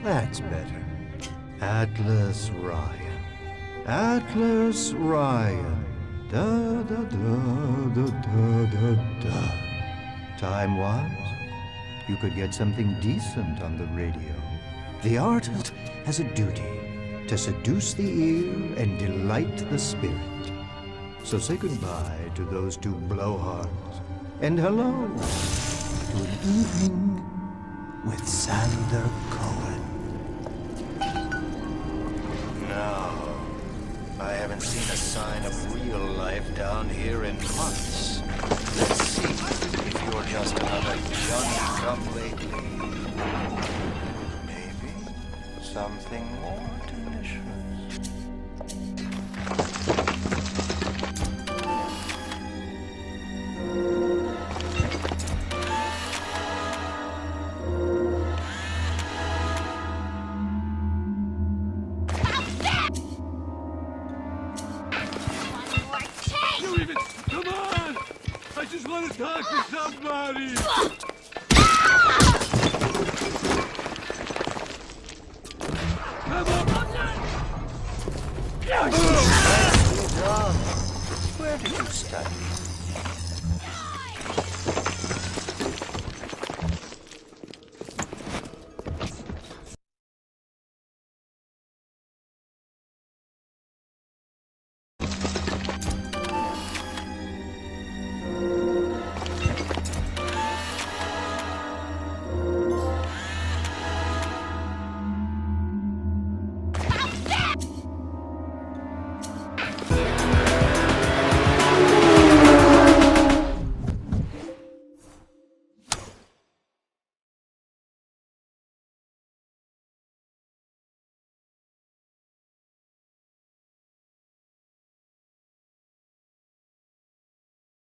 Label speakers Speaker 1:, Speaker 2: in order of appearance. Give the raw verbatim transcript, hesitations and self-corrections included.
Speaker 1: That's better. Atlas Ryan. Atlas Ryan. Da da da da da da da. Time-wise, you could get something decent on the radio. The artist has a duty to seduce the ear and delight the spirit. So say goodbye to those two blowhards, and hello to an evening with Sander Cohen. No, I haven't seen a sign of real life down here in months. Let's see if you're just another Johnny-come-lately. Maybe something more delicious.
Speaker 2: Come on! I just want to talk to somebody!